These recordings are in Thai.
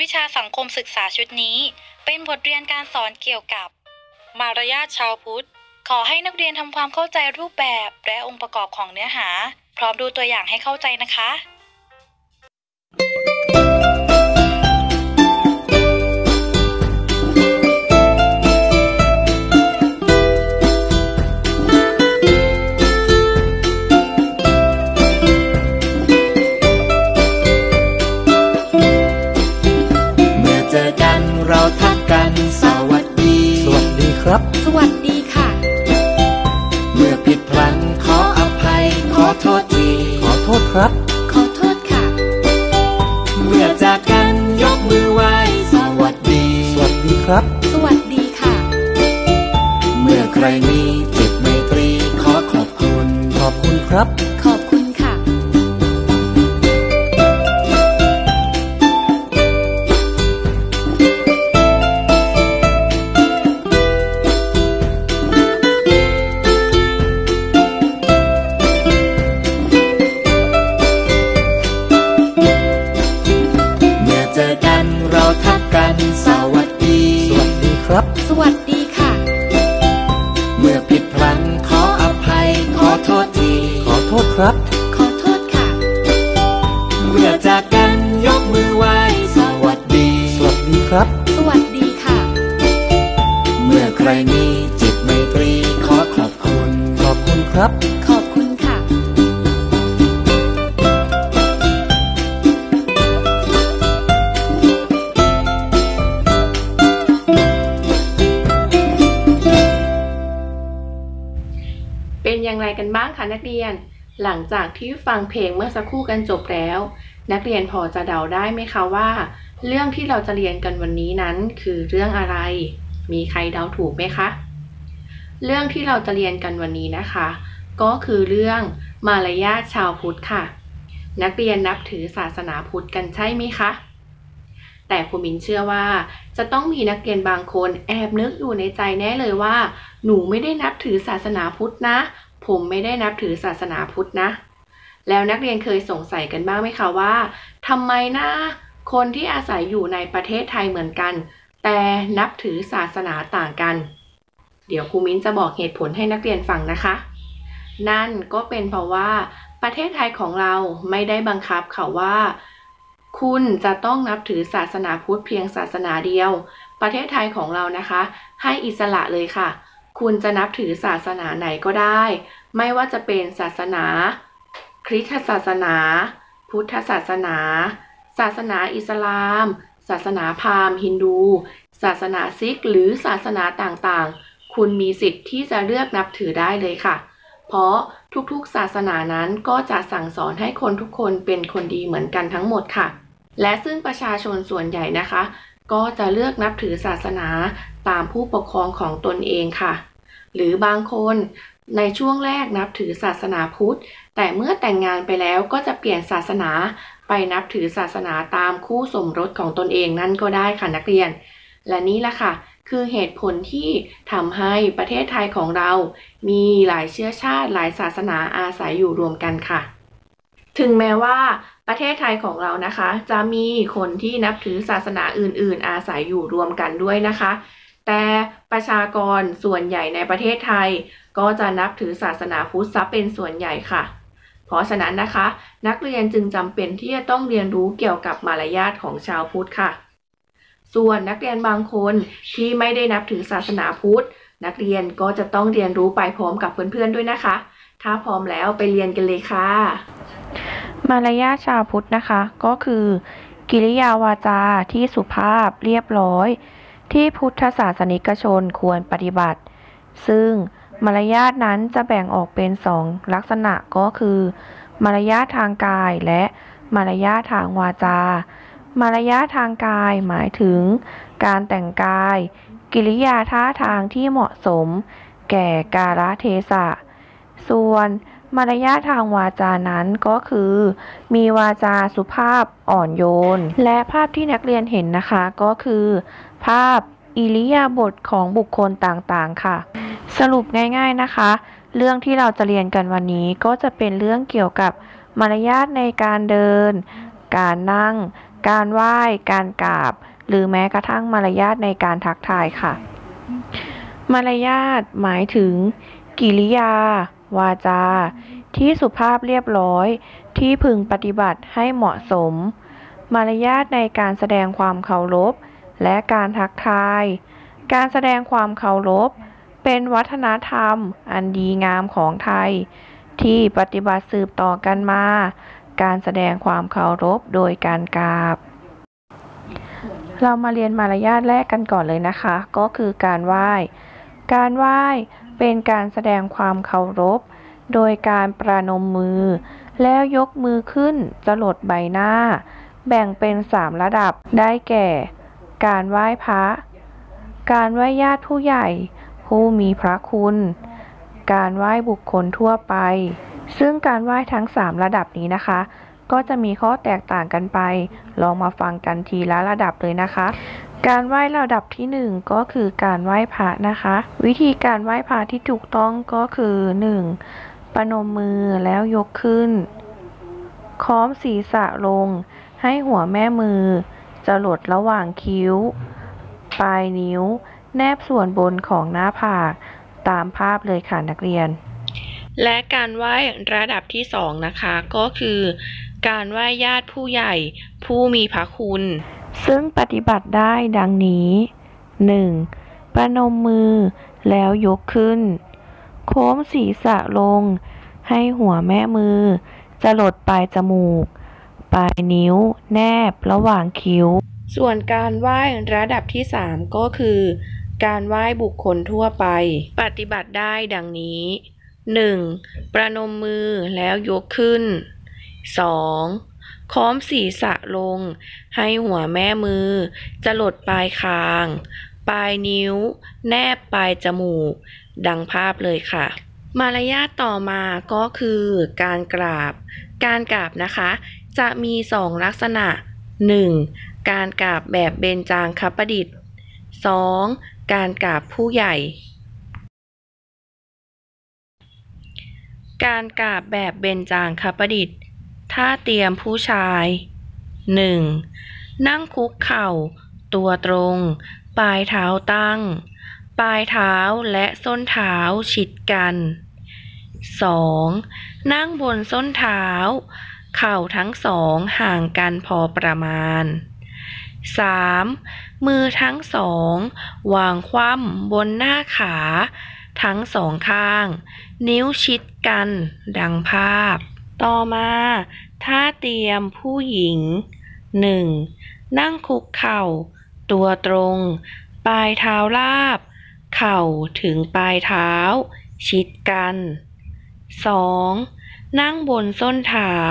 วิชาสังคมศึกษาชุดนี้เป็นบทเรียนการสอนเกี่ยวกับมารยาทชาวพุทธขอให้นักเรียนทำความเข้าใจรูปแบบและองค์ประกอบของเนื้อหาพร้อมดูตัวอย่างให้เข้าใจนะคะเราทักกันสวัสดีสวัสดีครับสวัสดีค่ะเมื่อผิดพลั้งขออภัยขอโทษทีขอโทษครับขอโทษค่ะเมื่อจากกันยกมือไหว้สวัสดีสวัสดีครับสวัสดีค่ะเมื่อใครมีจิตไมตรีขอขอบคุณขอบคุณครับขอบคุณค่ะเราทักกันสวัสดีสวัสดีครับสวัสดีค่ะเมื่อผิดพลั้งขออภัยขอโทษทีขอโทษครับขอโทษค่ะเมื่อจากกันยกมือไหว้สวัสดีสวัสดีครับสวัสดีค่ะเมื่อใครมีจิตไมตรีขอขอบคุณขอบคุณครับขอบคุณค่ะเป็นอย่างไรกันบ้างคะนักเรียนหลังจากที่ฟังเพลงเมื่อสักครู่กันจบแล้วนักเรียนพอจะเดาได้ไหมคะว่าเรื่องที่เราจะเรียนกันวันนี้นั้นคือเรื่องอะไรมีใครเดาถูกไหมคะเรื่องที่เราจะเรียนกันวันนี้นะคะก็คือเรื่องมารยาทชาวพุทธค่ะนักเรียนนับถือศาสนาพุทธกันใช่ไหมคะแต่ครูมิ้นเชื่อว่าจะต้องมีนักเรียนบางคนแอบนึกอยู่ในใจแน่เลยว่าหนูไม่ได้นับถือศาสนาพุทธนะผมไม่ได้นับถือศาสนาพุทธนะแล้วนักเรียนเคยสงสัยกันบ้างไหมคะว่าทำไมนะคนที่อาศัยอยู่ในประเทศไทยเหมือนกันแต่นับถือศาสนาต่างกันเดี๋ยวครูมิ้นจะบอกเหตุผลให้นักเรียนฟังนะคะนั่นก็เป็นเพราะว่าประเทศไทยของเราไม่ได้บังคับค่ะว่าคุณจะต้องนับถือศาสนาพุทธเพียงศาสนาเดียวประเทศไทยของเรานะคะให้อิสระเลยค่ะคุณจะนับถือศาสนาไหนก็ได้ไม่ว่าจะเป็นศาสนาคริสตศาสนาพุทธศาสนาศาสนาอิสลามศาสนาพราหมณ์ฮินดูศาสนาซิกหรือศาสนาต่างๆคุณมีสิทธิ์ที่จะเลือกนับถือได้เลยค่ะเพราะทุกๆศาสนานั้นก็จะสั่งสอนให้คนทุกคนเป็นคนดีเหมือนกันทั้งหมดค่ะและซึ่งประชาชนส่วนใหญ่นะคะก็จะเลือกนับถือศาสนาตามผู้ปกครองของตนเองค่ะหรือบางคนในช่วงแรกนับถือศาสนาพุทธแต่เมื่อแต่งงานไปแล้วก็จะเปลี่ยนศาสนาไปนับถือศาสนาตามคู่สมรสของตนเองนั่นก็ได้ค่ะนักเรียนและนี่แหละค่ะคือเหตุผลที่ทำให้ประเทศไทยของเรามีหลายเชื้อชาติหลายศาสนาอาศัยอยู่รวมกันค่ะถึงแม้ว่าประเทศไทยของเรานะคะจะมีคนที่นับถือศาสนาอื่นๆอาศัยอยู่รวมกันด้วยนะคะแต่ประชากรส่วนใหญ่ในประเทศไทยก็จะนับถือศาสนาพุทธซะเป็นส่วนใหญ่ค่ะเพราะฉะนั้นนะคะนักเรียนจึงจำเป็นที่จะต้องเรียนรู้เกี่ยวกับมารยาทของชาวพุทธค่ะส่วนนักเรียนบางคนที่ไม่ได้นับถือศาสนาพุทธนักเรียนก็จะต้องเรียนรู้ไปพร้อมกับเพื่อนๆด้วยนะคะถ้าพร้อมแล้วไปเรียนกันเลยค่ะมารยาทชาวพุทธนะคะก็คือกิริยาวาจาที่สุภาพเรียบร้อยที่พุทธศาสนิกชนควรปฏิบัติซึ่งมารยาทนั้นจะแบ่งออกเป็น2ลักษณะก็คือมารยาททางกายและมารยาททางวาจามารยาททางกายหมายถึงการแต่งกายกิริยาท่าทางที่เหมาะสมแก่กาลเทศะส่วนมารยาททางวาจานั้นก็คือมีวาจาสุภาพอ่อนโยนและภาพที่นักเรียนเห็นนะคะก็คือภาพอิริยาบถของบุคคลต่างๆค่ะสรุปง่ายๆนะคะเรื่องที่เราจะเรียนกันวันนี้ก็จะเป็นเรื่องเกี่ยวกับมารยาทในการเดินการนั่งการไหว้การกราบหรือแม้กระทั่งมารยาทในการทักทายค่ะมารยาทหมายถึงกิริยาวาจาที่สุภาพเรียบร้อยที่พึงปฏิบัติให้เหมาะสมมารยาทในการแสดงความเคารพและการทักทายการแสดงความเคารพเป็นวัฒนธรรมอันดีงามของไทยที่ปฏิบัติสืบต่อกันมาการแสดงความเคารพโดยการกราบเรามาเรียนมารยาทแรกกันก่อนเลยนะคะก็คือการไหว้การไหว้เป็นการแสดงความเคารพโดยการประนมมือแล้วยกมือขึ้นจรดใบหน้าแบ่งเป็น3ระดับได้แก่การไหว้พระการไหว้ญาติผู้ใหญ่ผู้มีพระคุณการไหว้บุคคลทั่วไปซึ่งการไหว้ทั้ง3ระดับนี้นะคะก็จะมีข้อแตกต่างกันไปลองมาฟังกันทีละระดับเลยนะคะการไหว้ระดับที่1ก็คือการไหว้พระนะคะวิธีการไหว้พระที่ถูกต้องก็คือ1ประนมมือแล้วยกขึ้นค้อมศีรษะลงให้หัวแม่มือจรดระหว่างคิ้วปลายนิ้วแนบส่วนบนของหน้าผากตามภาพเลยค่ะนักเรียนและการไหว้ระดับที่2นะคะก็คือการไหว้ญาติผู้ใหญ่ผู้มีพระคุณซึ่งปฏิบัติได้ดังนี้ 1. ประนมมือแล้วยกขึ้นโค้งศีรษะลงให้หัวแม่มือจรดปลายจมูกปลายนิ้วแนบระหว่างคิ้วส่วนการไหว้ระดับที่3ก็คือการไหว้บุคคลทั่วไปปฏิบัติได้ดังนี้ 1. ประนมมือแล้วยกขึ้น 2. ค้อมศีรษะลงให้หัวแม่มือจรดปลายคางปลายนิ้วแนบปลายจมูกดังภาพเลยค่ะมารยาทต่อมาก็คือการกราบการกราบนะคะจะมี2ลักษณะ 1. การกราบแบบเบญจางคประดิษฐ์ 2. การกราบผู้ใหญ่การกราบแบบเบญจางคประดิษฐ์ท่าเตรียมผู้ชาย 1. นั่งคุกเข่าตัวตรงปลายเท้าตั้งปลายเท้าและส้นเท้าชิดกัน 2. นั่งบนส้นเท้าเข่าทั้งสองห่างกันพอประมาณ 3. มือทั้งสองวางคว่ำบนหน้าขาทั้งสองข้างนิ้วชิดกันดังภาพต่อมาท่าเตรียมผู้หญิง 1. นั่งคุกเข่าตัวตรงปลายเท้าราบเข่าถึงปลายเท้าชิดกัน 2. นั่งบนส้นเท้า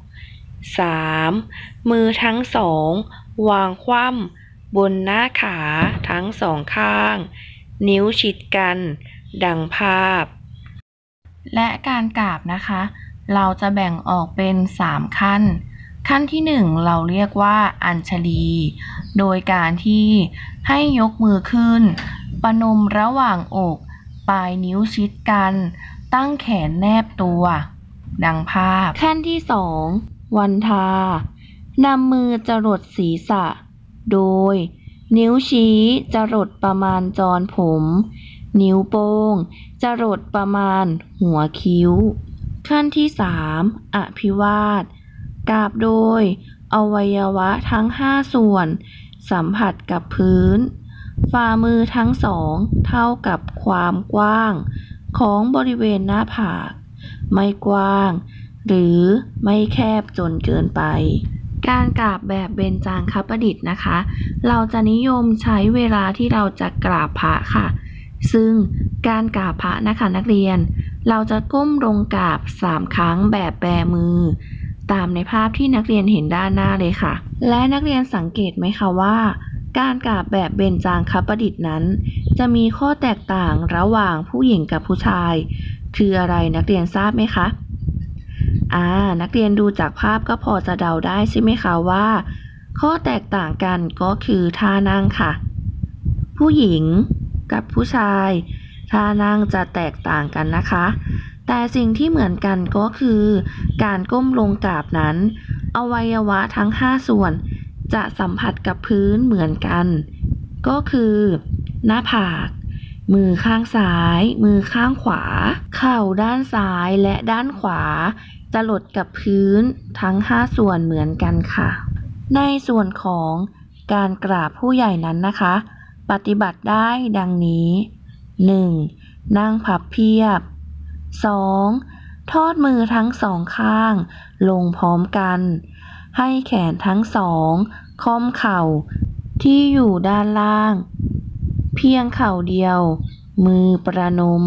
3. มือทั้งสองวางคว่ำบนหน้าขาทั้งสองข้างนิ้วชิดกันดังภาพและการกราบนะคะเราจะแบ่งออกเป็น3ขั้นขั้นที่1เราเรียกว่าอัญชลีโดยการที่ให้ยกมือขึ้นประนมระหว่างอกปลายนิ้วชิดกันตั้งแขนแนบตัวดังภาพขั้นที่2วันทานำมือจรดศีรษะโดยนิ้วชี้จรดประมาณจรผมนิ้วโป้งจรดประมาณหัวคิ้วขั้นที่3อภิวาทกราบโดยอวัยวะทั้ง5ส่วนสัมผัสกับพื้นฝ่ามือทั้งสองเท่ากับความกว้างของบริเวณหน้าผากไม่กว้างหรือไม่แคบจนเกินไปการกราบแบบเบญจางคประดิษฐ์นะคะเราจะนิยมใช้เวลาที่เราจะกราบพระค่ะซึ่งการกราบพระนะคะนักเรียนเราจะก้มลงกราบ3ครั้งแบบแบมือตามในภาพที่นักเรียนเห็นด้านหน้าเลยค่ะและนักเรียนสังเกตไหมคะว่าการกราบแบบเบญจางคประดิษฐ์นั้นจะมีข้อแตกต่างระหว่างผู้หญิงกับผู้ชายคืออะไรนักเรียนทราบไหมคะนักเรียนดูจากภาพก็พอจะเดาได้ใช่ไหมคะว่าข้อแตกต่างกันก็คือท่านั่งค่ะผู้หญิงกับผู้ชายท่านั่งจะแตกต่างกันนะคะแต่สิ่งที่เหมือนกันก็คือการก้มลงกราบนั้นอวัยวะทั้ง5ส่วนจะสัมผัสกับพื้นเหมือนกัน ก็คือหน้าผากมือข้างซ้ายมือข้างขวาเข่าด้านซ้ายและด้านขวาจะหลดกับพื้นทั้ง5ส่วนเหมือนกันค่ะในส่วนของการกราบผู้ใหญ่นั้นนะคะปฏิบัติได้ดังนี้ 1. นั่งพับเพียบ 2. ทอดมือทั้งสองข้างลงพร้อมกันให้แขนทั้งสองค่อมเข่าที่อยู่ด้านล่างเพียงเข่าเดียวมือประนม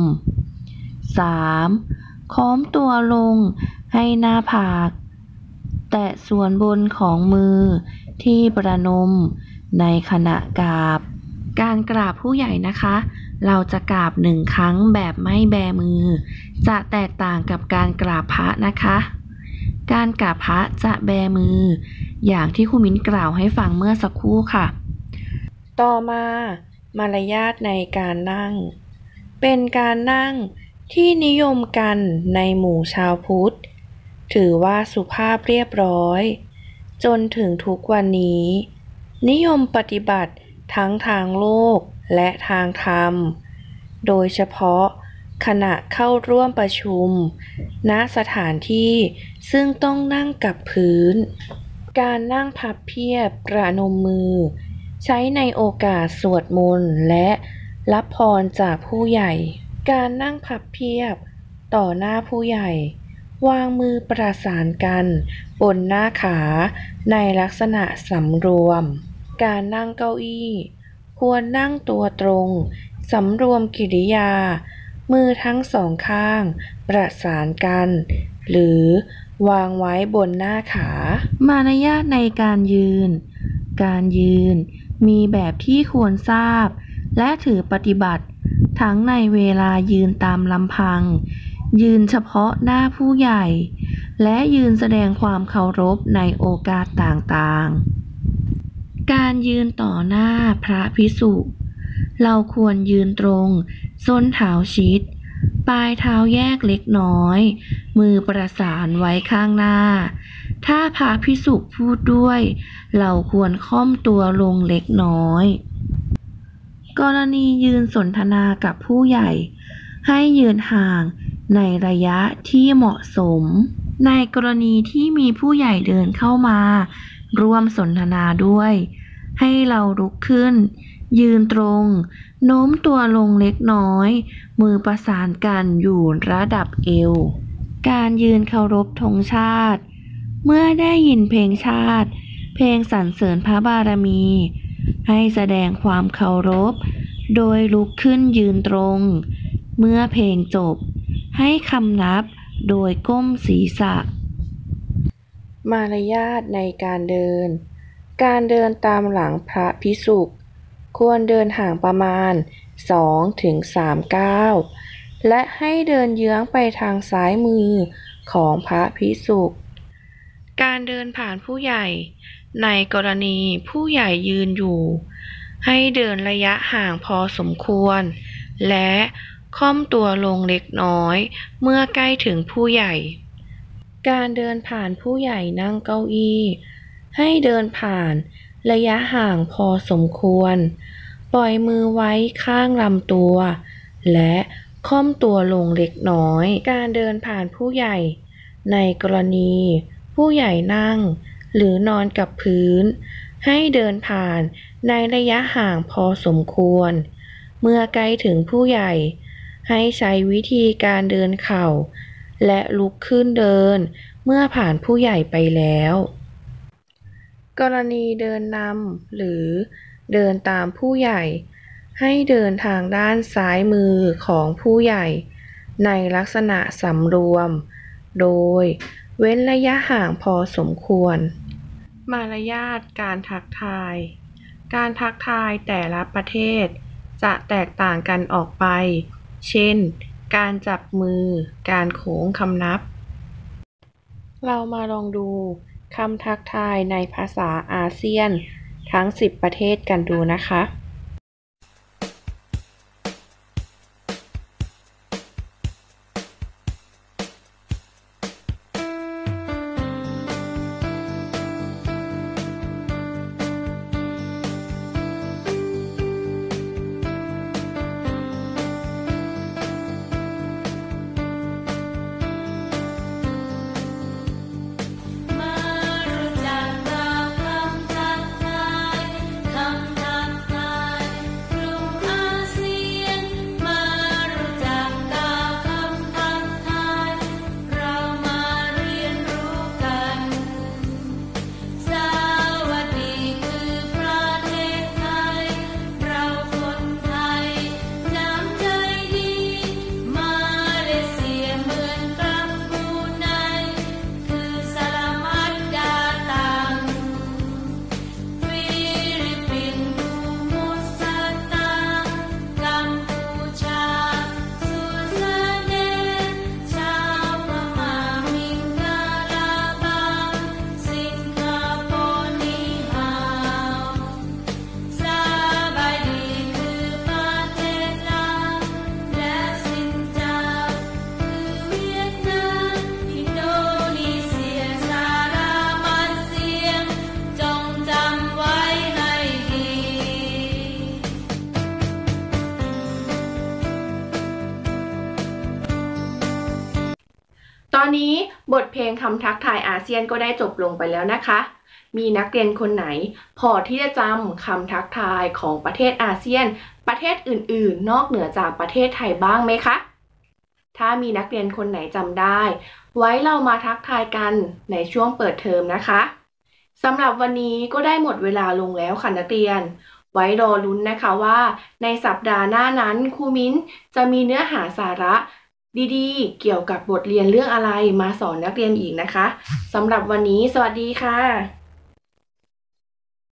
3. ค้อมตัวลงให้หน้าผากแตะส่วนบนของมือที่ประนมในขณะกราบการกราบผู้ใหญ่นะคะเราจะกราบ1 ครั้งแบบไม่แบมือจะแตกต่างกับการกราบพระนะคะการกราบพระจะแบมืออย่างที่ครูมิ้นกล่าวให้ฟังเมื่อสักครู่ค่ะต่อมามารยาทในการนั่งเป็นการนั่งที่นิยมกันในหมู่ชาวพุทธถือว่าสุภาพเรียบร้อยจนถึงทุกวันนี้นิยมปฏิบัติทั้งทางโลกและทางธรรมโดยเฉพาะขณะเข้าร่วมประชุมณสถานที่ซึ่งต้องนั่งกับพื้นการนั่งพับเพียบประนมมือใช้ในโอกาสสวดมนต์และรับพรจากผู้ใหญ่การนั่งพับเพียบต่อหน้าผู้ใหญ่วางมือประสานกันบนหน้าขาในลักษณะสำรวมการนั่งเก้าอี้ควรนั่งตัวตรงสำรวมกิริยามือทั้งสองข้างประสานกันหรือวางไว้บนหน้าขามารยาทในการยืนมีแบบที่ควรทราบและถือปฏิบัติทั้งในเวลายืนตามลำพังยืนเฉพาะหน้าผู้ใหญ่และยืนแสดงความเคารพในโอกาสต่างๆการยืนต่อหน้าพระภิกษุเราควรยืนตรงส้นเท้าชิดปลายเท้าแยกเล็กน้อยมือประสานไว้ข้างหน้าถ้าพระภิกษุพูดด้วยเราควรค่อมตัวลงเล็กน้อยกรณียืนสนทนากับผู้ใหญ่ให้ยืนห่างในระยะที่เหมาะสมในกรณีที่มีผู้ใหญ่เดินเข้ามาร่วมสนทนาด้วยให้เราลุกขึ้นยืนตรงโน้มตัวลงเล็กน้อยมือประสานกันอยู่ระดับเอวการยืนเคารพธงชาติเมื่อได้ยินเพลงชาติเพลงสรรเสริญพระบารมีให้แสดงความเคารพโดยลุกขึ้นยืนตรงเมื่อเพลงจบให้คำนับโดยก้มศีรษะมารยาทในการเดินตามหลังพระภิกษุควรเดินห่างประมาณ 2-3 ก้าวและให้เดินเยื้องไปทางซ้ายมือของพระภิกษุการเดินผ่านผู้ใหญ่ในกรณีผู้ใหญ่ยืนอยู่ให้เดินระยะห่างพอสมควรและค่อมตัวลงเล็กน้อยเมื่อใกล้ถึงผู้ใหญ่การเดินผ่านผู้ใหญ่นั่งเก้าอี้ให้เดินผ่านระยะห่างพอสมควรปล่อยมือไว้ข้างลำตัวและค่อมตัวลงเล็กน้อยการเดินผ่านผู้ใหญ่ในกรณีผู้ใหญ่นั่งหรือนอนกับพื้นให้เดินผ่านในระยะห่างพอสมควรเมื่อใกล้ถึงผู้ใหญ่ให้ใช้วิธีการเดินเข่าและลุกขึ้นเดินเมื่อผ่านผู้ใหญ่ไปแล้วกรณีเดินนำหรือเดินตามผู้ใหญ่ให้เดินทางด้านซ้ายมือของผู้ใหญ่ในลักษณะสำรวมโดยเว้นระยะห่างพอสมควรมารยาทการทักทายแต่ละประเทศจะแตกต่างกันออกไปเช่นการจับมือการโค้งคำนับเรามาลองดูคำทักทายในภาษาอาเซียนทั้ง10ประเทศกันดูนะคะตอนนี้บทเพลงคำทักทายอาเซียนก็ได้จบลงไปแล้วนะคะ มีนักเรียนคนไหนพอที่จะจำคำทักทายของประเทศอาเซียนประเทศอื่นๆนอกเหนือจากประเทศไทยบ้างไหมคะ ถ้ามีนักเรียนคนไหนจำได้ ไว้เรามาทักทายกันในช่วงเปิดเทอมนะคะสำหรับวันนี้ก็ได้หมดเวลาลงแล้วค่ะนักเรียน ไว้รอลุ้นนะคะว่าในสัปดาห์หน้านั้นครูมิ้นจะมีเนื้อหาสาระดีๆเกี่ยวกับบทเรียนเรื่องอะไรมาสอนนักเรียนอีกนะคะสำหรับวันนี้สวัสดีค่ะ